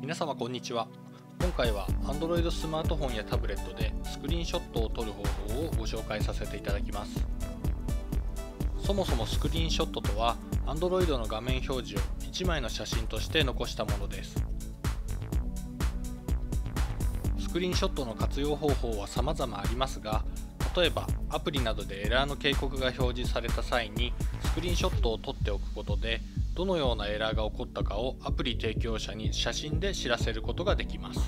皆様こんにちは。今回は Android スマートフォンやタブレットでスクリーンショットを撮る方法をご紹介させていただきます。そもそもスクリーンショットとは Android の画面表示を1枚の写真として残したものです。スクリーンショットの活用方法は様々ありますが、例えばアプリなどでエラーの警告が表示された際にスクリーンショットを撮っておくことで、どのようなエラーが起こったかをアプリ提供者に写真で知らせることができます。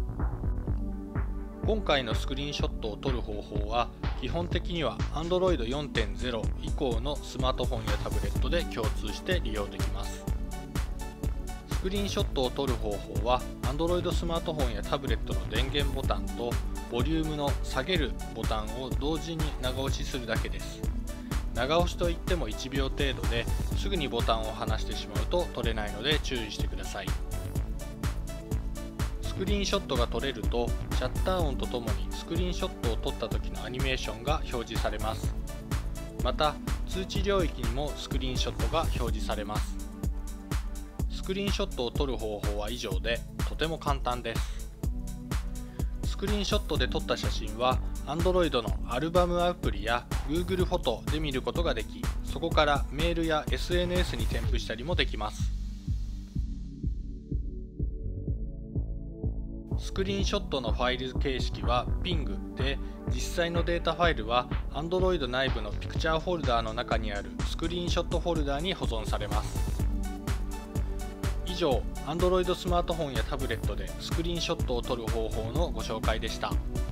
今回のスクリーンショットを撮る方法は基本的には Android 4.0 以降のスマートフォンやタブレットで共通して利用できます。スクリーンショットを撮る方法は Android スマートフォンやタブレットの電源ボタンとボリュームの下げるボタンを同時に長押しするだけです。長押しといっても1秒程度ですぐにボタンを離してしまうと撮れないので注意してください。スクリーンショットが撮れるとシャッター音とともにスクリーンショットを撮った時のアニメーションが表示されます。また通知領域にもスクリーンショットが表示されます。スクリーンショットを撮る方法は以上でとても簡単です。スクリーンショットで撮った写真は Android のアルバムアプリや Google フォトで見ることができ、そこからメールや SNS に添付したりもできます。スクリーンショットのファイル形式は PNG で、実際のデータファイルは Android 内部のピクチャーフォルダーの中にあるスクリーンショットフォルダーに保存されます。以上、Android スマートフォンやタブレットでスクリーンショットを撮る方法のご紹介でした。